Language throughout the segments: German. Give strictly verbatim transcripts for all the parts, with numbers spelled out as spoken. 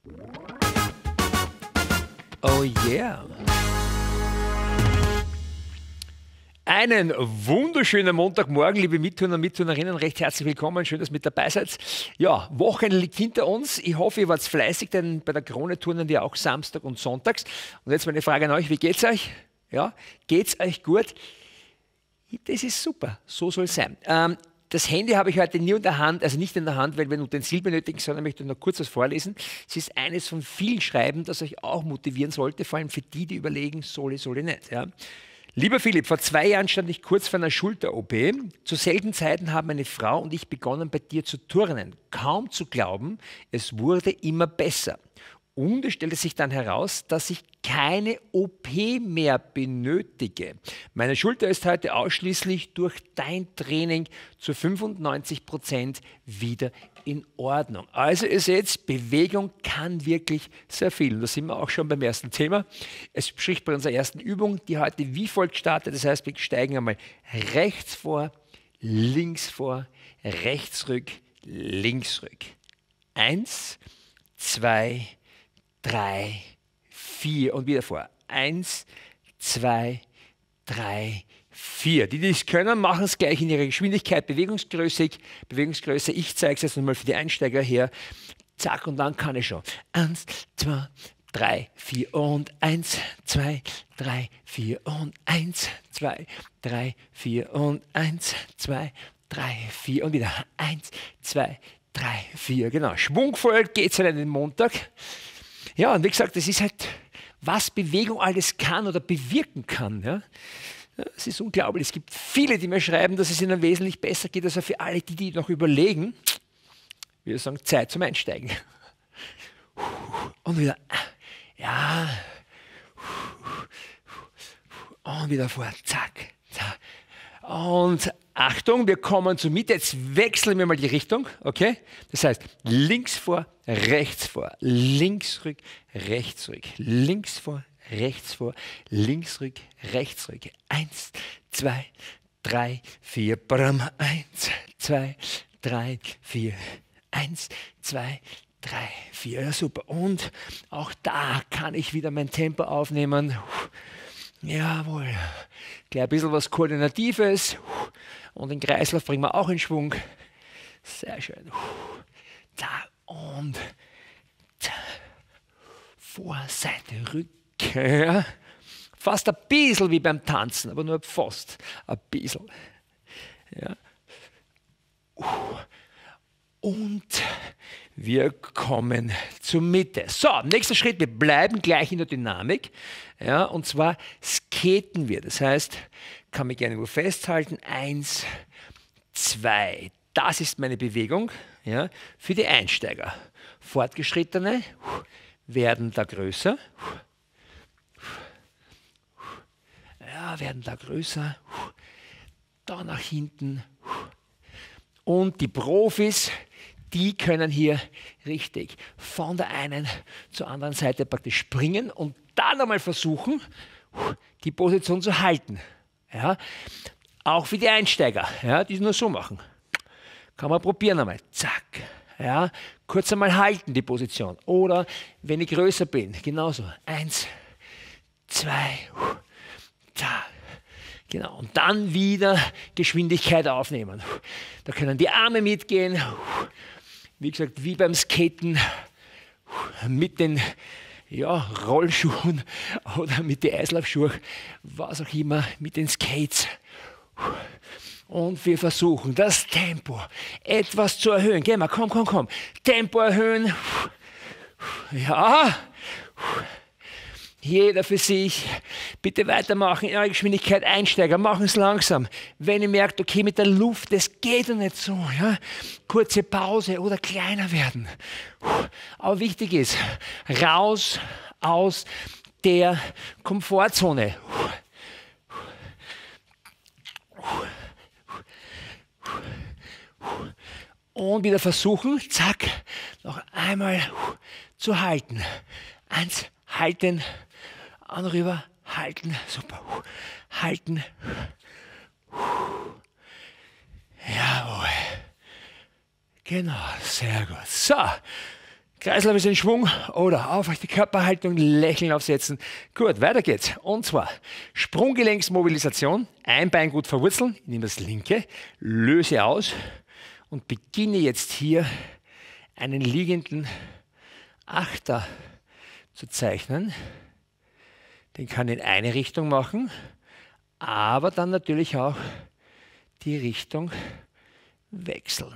Oh yeah. Einen wunderschönen Montagmorgen, liebe Mitturner und Mitturnerinnen, recht herzlich willkommen, schön, dass ihr mit dabei seid. Ja, Wochenende liegt hinter uns. Ich hoffe, ihr wart fleißig, denn bei der Krone turnen wir auch Samstag und Sonntags. Und jetzt meine Frage an euch, wie geht's euch? Ja, geht's euch gut? Das ist super, so soll es sein. Ähm, Das Handy habe ich heute nie in der Hand, also nicht in der Hand, weil wir ein Utensil benötigen, sondern möchte nur kurz was vorlesen. Es ist eines von vielen Schreiben, das euch auch motivieren sollte, vor allem für die, die überlegen, soll ich, soll ich nicht. Ja. Lieber Philipp, vor zwei Jahren stand ich kurz vor einer Schulter-O P. Zu selben Zeiten haben meine Frau und ich begonnen, bei dir zu turnen. Kaum zu glauben, es wurde immer besser. Und es stellte sich dann heraus, dass ich keine O P mehr benötige. Meine Schulter ist heute ausschließlich durch dein Training zu fünfundneunzig Prozent wieder in Ordnung. Also ihr seht, Bewegung kann wirklich sehr viel. Da sind wir auch schon beim ersten Thema. Es spricht bei unserer ersten Übung, die heute wie folgt startet. Das heißt, wir steigen einmal rechts vor, links vor, rechts rück, links rück. Eins, zwei, drei, vier und wieder vor. Eins, zwei, drei, vier. Die, die es können, machen es gleich in ihrer Geschwindigkeit, Bewegungsgröße. Bewegungsgröße. Ich zeige es jetzt nochmal für die Einsteiger her. Zack, und dann kann ich schon. Eins, zwei, drei, vier und eins, zwei, drei, vier und eins, zwei, drei, vier und eins, zwei, drei, vier und wieder eins, zwei, drei, vier. Genau. Schwungvoll geht es halt an den Montag. Ja, und wie gesagt, das ist halt, was Bewegung alles kann oder bewirken kann. Ja? Es ist unglaublich. Es gibt viele, die mir schreiben, dass es ihnen wesentlich besser geht, also für alle, die, die noch überlegen, wir sagen, Zeit zum Einsteigen. Und wieder, ja, und wieder vor, zack, zack. Und Achtung, wir kommen zur Mitte. Jetzt wechseln wir mal die Richtung. Okay? Das heißt, links vor, rechts vor, links rück, rechts rück, links vor, rechts vor, links rück, rechts rück. Eins, zwei, drei, vier. Bram. Eins, zwei, drei, vier. Eins, zwei, drei, vier. Ja, super. Und auch da kann ich wieder mein Tempo aufnehmen. Jawohl. Gleich ein bisschen was Koordinatives. Und den Kreislauf bringen wir auch in Schwung. Sehr schön. Da und da. Vor, Seite, Rücken. Ja. Fast ein bisschen wie beim Tanzen, aber nur fast ein bisschen. Ja. Und wir kommen zur Mitte. So, nächster Schritt, wir bleiben gleich in der Dynamik. Ja, und zwar skaten wir. Das heißt, kann mich gerne nur festhalten. Eins, zwei. Das ist meine Bewegung, ja, für die Einsteiger. Fortgeschrittene werden da größer. Ja, werden da größer. Da nach hinten. Und die Profis, die können hier richtig von der einen zur anderen Seite praktisch springen und dann einmal versuchen, die Position zu halten. Ja, auch für die Einsteiger, ja, die es nur so machen. Kann man probieren einmal. Zack. Ja, kurz einmal halten die Position. Oder wenn ich größer bin, genauso. Eins, zwei, da. Genau. Und dann wieder Geschwindigkeit aufnehmen. Da können die Arme mitgehen. Wie gesagt, wie beim Skaten mit den ja, Rollschuhen oder mit den Eislaufschuhen, was auch immer, mit den Skates. Und wir versuchen, das Tempo etwas zu erhöhen. Geh mal, komm, komm, komm. Tempo erhöhen. Ja. Jeder für sich. Bitte weitermachen. In eure Geschwindigkeit Einsteiger. Machen es langsam. Wenn ihr merkt, okay, mit der Luft, das geht doch nicht so. Ja? Kurze Pause oder kleiner werden. Aber wichtig ist, raus aus der Komfortzone. Und wieder versuchen, zack, noch einmal zu halten. Eins, halten, an rüber, halten, super, halten. Jawohl. Genau, sehr gut. So, Kreislauf ist in Schwung oder aufrechte Körperhaltung, Lächeln aufsetzen. Gut, weiter geht's. Und zwar Sprunggelenksmobilisation, ein Bein gut verwurzeln, ich nehme das linke, löse aus und beginne jetzt hier einen liegenden Achter zu zeichnen. Den kann ich in eine Richtung machen, aber dann natürlich auch die Richtung wechseln.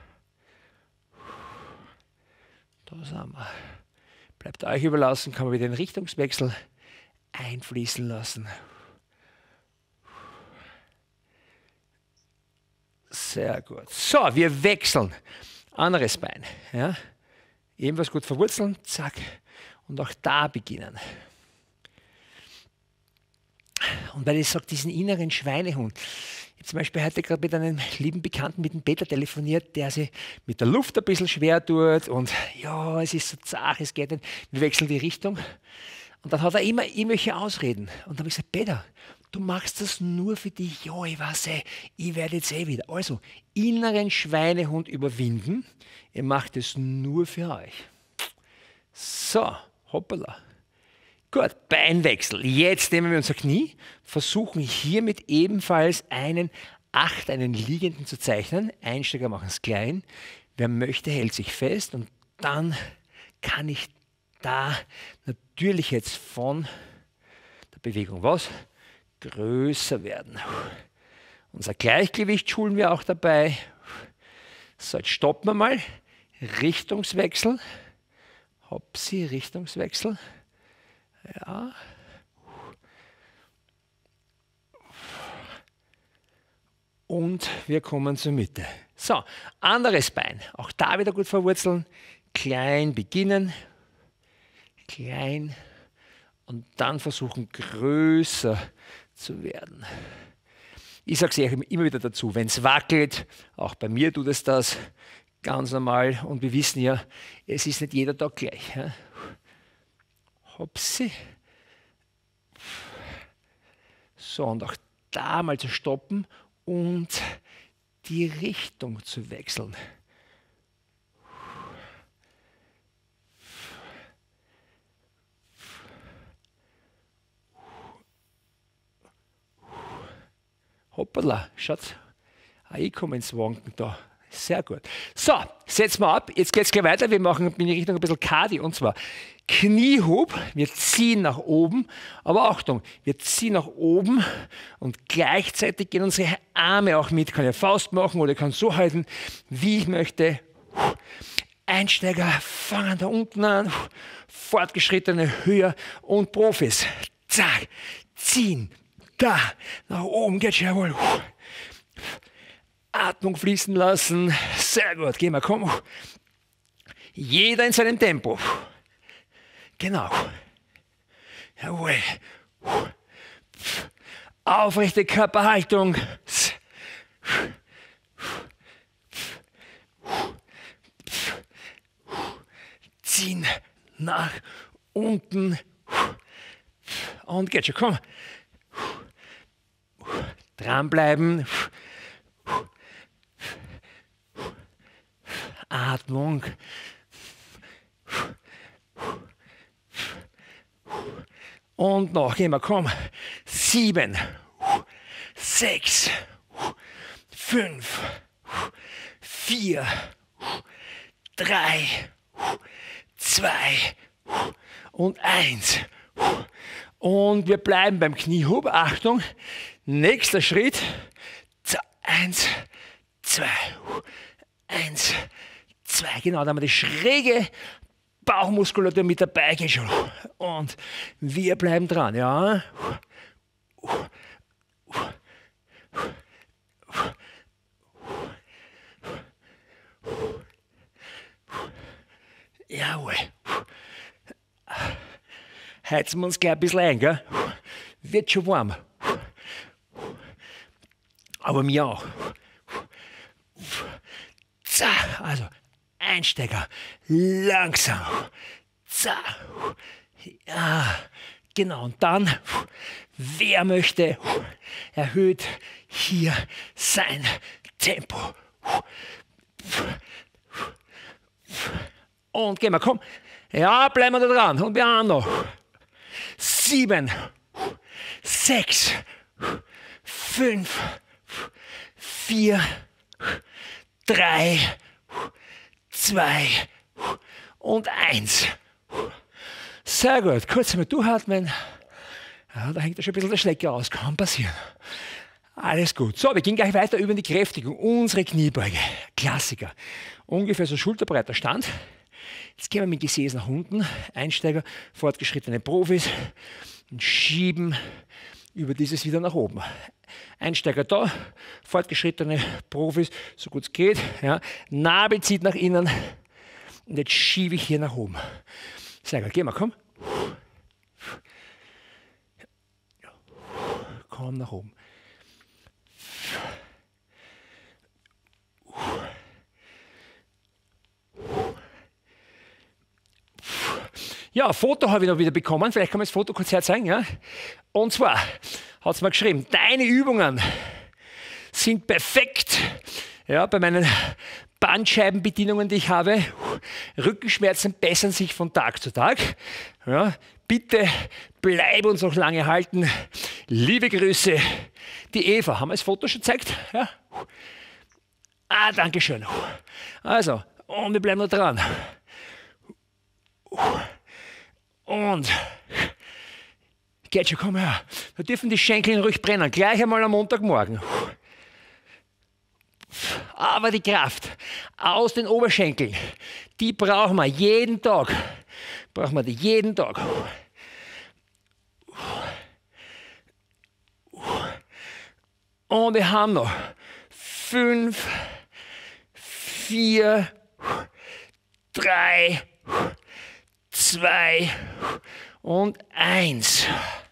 Da sind wir. Bleibt euch überlassen, kann man wieder den Richtungswechsel einfließen lassen. Sehr gut. So, wir wechseln. Anderes Bein. Ja. Ebenfalls gut verwurzeln, zack. Und auch da beginnen. Und weil ich sage, diesen inneren Schweinehund. Ich habe zum Beispiel heute gerade mit einem lieben Bekannten, mit dem Peter, telefoniert, der sich mit der Luft ein bisschen schwer tut und ja, es ist so zart, es geht nicht. Wir wechseln die Richtung. Und dann hat er immer irgendwelche Ausreden. Und dann habe ich gesagt, Peter, du machst das nur für dich. Ja, ich weiß eh, ich werde jetzt eh wieder. Also, inneren Schweinehund überwinden. Ihr macht es nur für euch. So, hoppala. Gut, Beinwechsel. Jetzt nehmen wir unser Knie, versuchen hiermit ebenfalls einen Acht, einen liegenden zu zeichnen. Einsteiger machen es klein. Wer möchte, hält sich fest und dann kann ich da natürlich jetzt von der Bewegung was? Größer werden. Unser Gleichgewicht schulen wir auch dabei. So, jetzt stoppen wir mal. Richtungswechsel. Hopsi, Richtungswechsel. Ja. Und wir kommen zur Mitte. So, anderes Bein. Auch da wieder gut verwurzeln. Klein beginnen. Klein. Und dann versuchen, größer zu werden. Ich sage es euch immer wieder dazu, wenn es wackelt, auch bei mir tut es das ganz normal. Und wir wissen ja, es ist nicht jeder Tag gleich. Ja? Hopsi. So, und auch da mal zu stoppen und die Richtung zu wechseln. Hoppala, schaut, ich komme ins Wanken da. Sehr gut. So, setzen wir ab. Jetzt geht es gleich weiter. Wir machen in die Richtung ein bisschen Cardio und zwar Kniehub. Wir ziehen nach oben. Aber Achtung, wir ziehen nach oben und gleichzeitig gehen unsere Arme auch mit. Ich kann ja Faust machen oder ich kann so halten, wie ich möchte. Einsteiger fangen da unten an. Fortgeschrittene höher und Profis. Zack, ziehen. Da, nach oben geht jawohl. Atmung fließen lassen. Sehr gut. Gehen wir, komm. Jeder in seinem Tempo. Genau. Jawohl. Aufrechte Körperhaltung. Ziehen nach unten. Und geht schon, komm. Dranbleiben. Atmung. Und noch, gehen wir, komm. Sieben, sechs, fünf, vier, drei, zwei und eins. Und wir bleiben beim Kniehub. Achtung, nächster Schritt. Eins, zwei, eins, zwei. Genau, da haben wir die schräge Bauchmuskulatur mit dabei. Geht schon. Und wir bleiben dran. Ja. Jawohl. Heizen wir uns gleich ein bisschen ein, gell? Wird schon warm. Aber mir auch. Also Einsteiger, langsam. Ja, genau. Und dann, wer möchte, erhöht hier sein Tempo. Und gehen wir, komm. Ja, bleiben wir da dran. Und wir haben noch sieben, sechs, fünf, vier, drei, zwei und eins. Sehr gut. Kurz einmal durchatmen. Ja, da hängt ja schon ein bisschen der Schlecker aus. Kann passieren. Alles gut. So, wir gehen gleich weiter über die Kräftigung. Unsere Kniebeuge. Klassiker. Ungefähr so schulterbreiter Stand. Jetzt gehen wir mit dem Gesäß nach unten. Einsteiger, fortgeschrittene Profis. Und schieben über dieses wieder nach oben. Einsteiger da, fortgeschrittene Profis, so gut es geht. Ja. Nabel zieht nach innen. Und jetzt schiebe ich hier nach oben. Sehr gut, geh mal, komm. Komm nach oben. Ja, ein Foto habe ich noch wieder bekommen. Vielleicht kann man das Foto kurz herzeigen. Ja? Und zwar hat es mir geschrieben, deine Übungen sind perfekt. Ja, bei meinen Bandscheibenbedienungen, die ich habe, Rückenschmerzen bessern sich von Tag zu Tag. Ja, bitte bleib uns noch lange halten. Liebe Grüße, die Eva. Haben wir das Foto schon gezeigt? Ja? Ah, danke schön. Also, und wir bleiben noch dran. Und geht schon, komm her. Da dürfen die Schenkel ruhig brennen. Gleich einmal am Montagmorgen. Aber die Kraft aus den Oberschenkeln, die brauchen wir jeden Tag. Brauchen wir die jeden Tag. Und wir haben noch fünf, vier, drei, zwei und eins.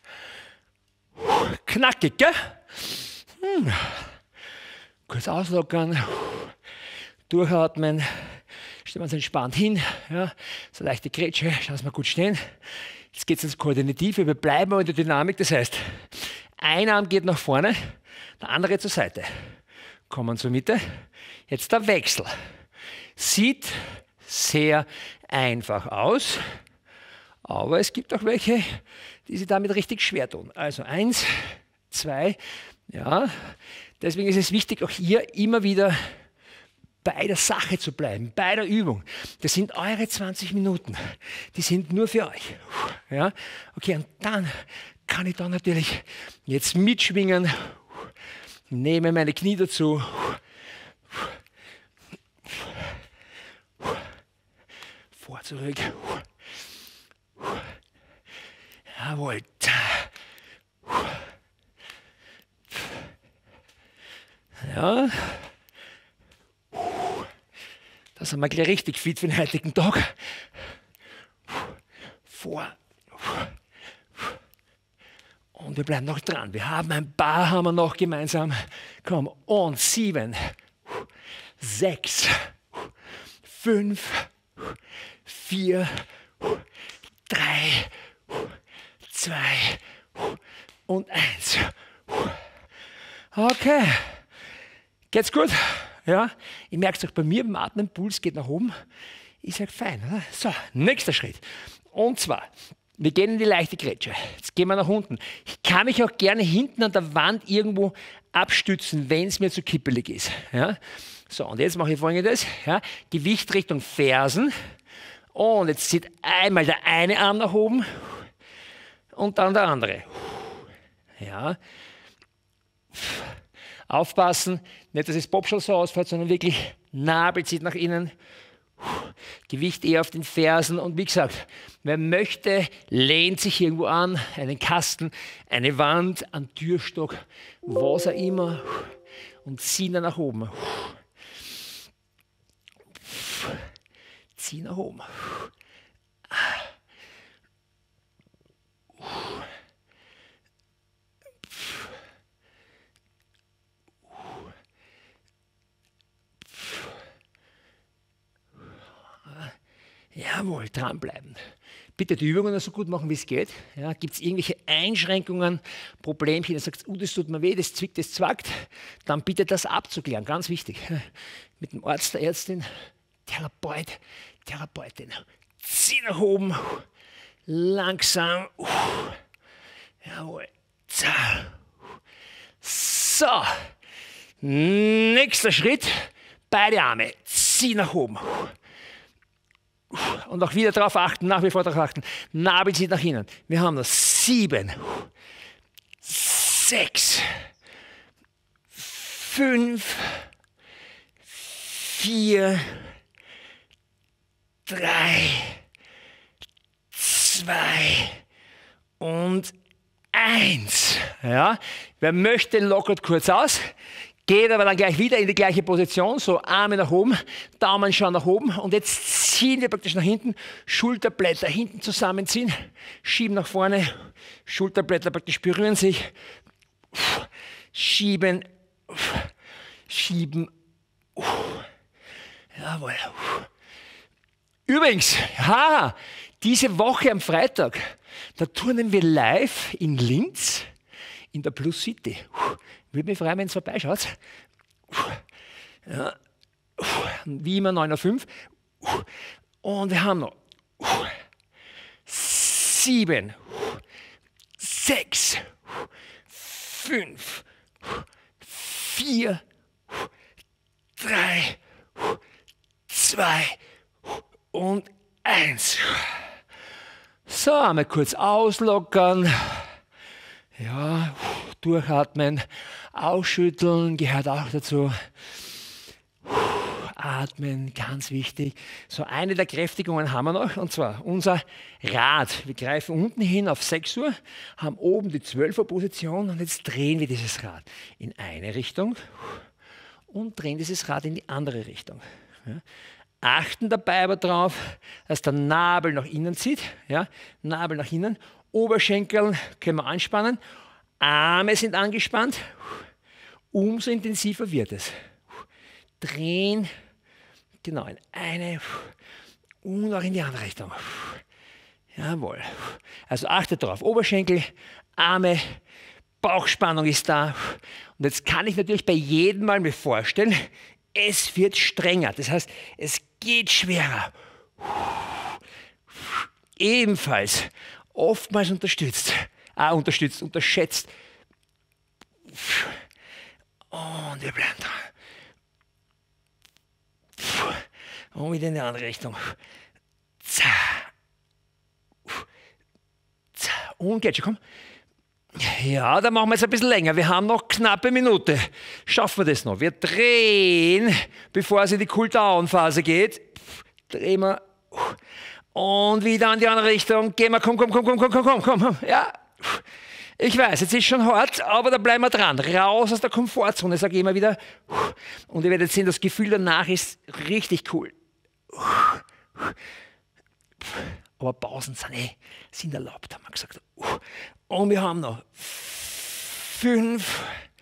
Knackig, gell? Hm. Kurz auslockern, durchatmen, stellen wir uns entspannt hin, ja, so leichte Grätsche, schauen Sie mal gut stehen. Jetzt geht es ins Koordinative, wir bleiben aber in der Dynamik, das heißt, ein Arm geht nach vorne, der andere zur Seite. Kommen zur Mitte, jetzt der Wechsel. Sieht sehr einfach aus, aber es gibt auch welche, die sich damit richtig schwer tun. Also eins, zwei, ja. Deswegen ist es wichtig, auch hier immer wieder bei der Sache zu bleiben, bei der Übung. Das sind eure zwanzig Minuten. Die sind nur für euch. Ja? Okay, und dann kann ich da natürlich jetzt mitschwingen, nehme meine Knie dazu. Vor, zurück. Jawohl. Ja. Da sind wir gleich richtig fit für den heutigen Tag. Vor. Und wir bleiben noch dran. Wir haben ein paar haben wir noch gemeinsam. Komm, und sieben, sechs, fünf, vier, drei, zwei und eins. Okay. Geht's gut? Ja, ich merke es auch bei mir, beim Atmen, Puls geht nach oben. Ich sage fein, oder? So, nächster Schritt. Und zwar, wir gehen in die leichte Grätsche. Jetzt gehen wir nach unten. Ich kann mich auch gerne hinten an der Wand irgendwo abstützen, wenn es mir zu kippelig ist. Ja? So, und jetzt mache ich Folgendes. Ja? Gewicht Richtung Fersen. Und jetzt zieht einmal der eine Arm nach oben und dann der andere. Ja. Aufpassen, nicht, dass das Popschall so ausfällt, sondern wirklich Nabel zieht nach innen. Gewicht eher auf den Fersen und wie gesagt, wer möchte, lehnt sich irgendwo an, einen Kasten, eine Wand, einen Türstock, was auch immer und ziehen dann nach oben. Ziehen nach oben. Jawohl, dranbleiben. Bitte die Übungen so gut machen, wie es geht. Ja, gibt es irgendwelche Einschränkungen, Problemchen, du sagst, uh, das tut mir weh, das zwickt, das zwackt, dann bitte das abzuklären, ganz wichtig. Mit dem Arzt, der Ärztin, Therapeut, Therapeutin. Zieh nach oben. Langsam. Jawohl. So. Nächster Schritt. Beide Arme. Zieh nach oben. Und auch wieder darauf achten, nach wie vor darauf achten. Nabel zieht nach innen. Wir haben noch sieben, sechs, fünf, vier, drei, zwei und eins. Ja? Wer möchte, lockert kurz aus. Geht aber dann gleich wieder in die gleiche Position, so Arme nach oben, Daumen schauen nach oben und jetzt ziehen wir praktisch nach hinten, Schulterblätter hinten zusammenziehen, schieben nach vorne, Schulterblätter praktisch berühren sich, schieben, schieben, jawohl. Übrigens, haha, diese Woche am Freitag, da turnen wir live in Linz in der Plus City. Würde mich freuen, wenn es vorbeischaut. Ja. Wie immer neun Uhr fünf. Und wir haben noch sieben, sechs, fünf, vier, drei, zwei und eins. So, einmal kurz auslockern. Ja, durchatmen, ausschütteln gehört auch dazu. Atmen, ganz wichtig. So, eine der Kräftigungen haben wir noch, und zwar unser Rad. Wir greifen unten hin auf sechs Uhr, haben oben die zwölf Uhr Position und jetzt drehen wir dieses Rad in eine Richtung und drehen dieses Rad in die andere Richtung. Ja. Achten dabei aber darauf, dass der Nabel nach innen zieht, ja, Nabel nach innen, Oberschenkel können wir anspannen, Arme sind angespannt, umso intensiver wird es. Drehen, genau, in eine und auch in die andere Richtung. Jawohl. Also achtet darauf, Oberschenkel, Arme, Bauchspannung ist da. Und jetzt kann ich natürlich bei jedem Mal mir vorstellen, es wird strenger. Das heißt, es geht schwerer. Ebenfalls oftmals unterstützt. Ah, unterstützt, unterschätzt. Und wir bleiben dran. Und wieder in die andere Richtung. Und geht schon, komm. Ja, dann machen wir jetzt ein bisschen länger. Wir haben noch knappe Minute. Schaffen wir das noch? Wir drehen, bevor es in die Cool-Down-Phase geht. Drehen wir. Und wieder in die andere Richtung. Gehen wir, komm, komm, komm, komm, komm, komm, komm, komm. Ja. Ich weiß, jetzt ist schon hart, aber da bleiben wir dran. Raus aus der Komfortzone, sage ich immer wieder. Und ihr werdet sehen, das Gefühl danach ist richtig cool. Aber Pausen sind, eh, sind erlaubt, haben wir gesagt. Und wir haben noch fünf,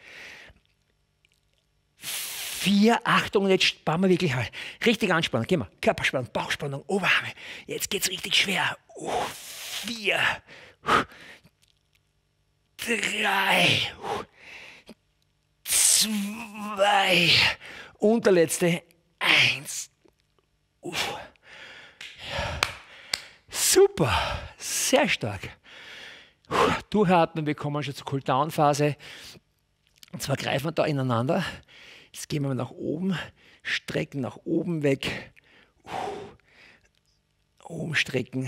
vier, Achtung, und jetzt bauen wir wirklich halt. Richtig anspannen, gehen wir. Körperspannung, Bauchspannung, Oberarme. Jetzt geht es richtig schwer. Vier, drei, zwei und der letzte, eins. Super, sehr stark. Durchatmen, wir kommen schon zur Cool-Down-Phase. Und zwar greifen wir da ineinander. Jetzt gehen wir nach oben, strecken nach oben weg. Oben strecken.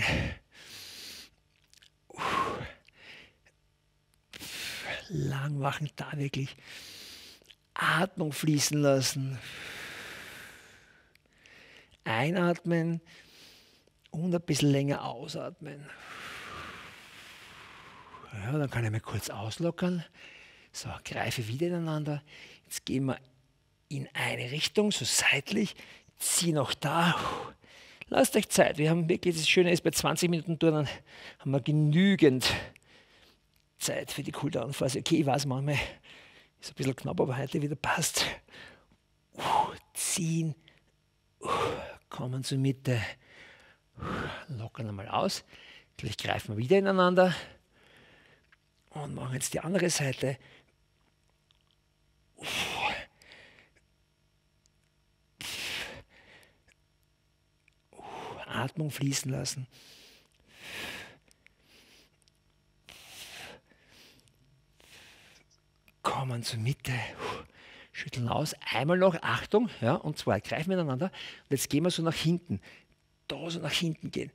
Lang machen, da wirklich Atmung fließen lassen. Einatmen und ein bisschen länger ausatmen. Ja, dann kann ich mal kurz auslockern. So, greife wieder ineinander. Jetzt gehen wir in eine Richtung, so seitlich. Zieh noch da. Lasst euch Zeit. Wir haben wirklich, das Schöne ist, bei zwanzig Minuten Turnen haben wir genügend Zeit für die Cooldown-Phase. Okay, ich weiß, manchmal ist ein bisschen knapp, aber heute wieder passt. Uh, ziehen. Uh, kommen zur Mitte. Uh, lockern einmal aus. Gleich greifen wir wieder ineinander. Und machen jetzt die andere Seite. Uh. Uh. Atmung fließen lassen. Kommen zur Mitte. Schütteln aus. Einmal noch, Achtung, ja, und zwei. Greifen miteinander. Und jetzt gehen wir so nach hinten. Da so nach hinten gehen.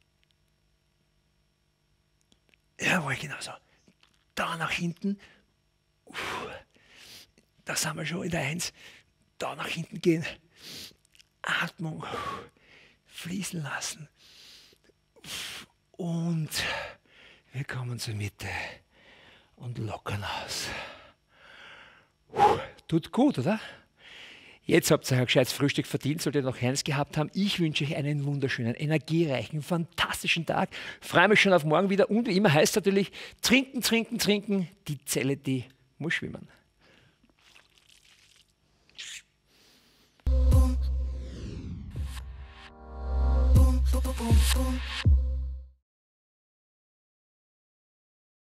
Jawohl, genau so. Da nach hinten. Da sind wir schon in der Eins. Da nach hinten gehen. Atmung fließen lassen. Und wir kommen zur Mitte und lockern aus. Tut gut, oder? Jetzt habt ihr ein gescheites Frühstück verdient, solltet ihr noch eins gehabt haben. Ich wünsche euch einen wunderschönen, energiereichen, fantastischen Tag. Freue mich schon auf morgen wieder. Und wie immer heißt natürlich, trinken, trinken, trinken. Die Zelle, die muss schwimmen. Boom, boom, boom.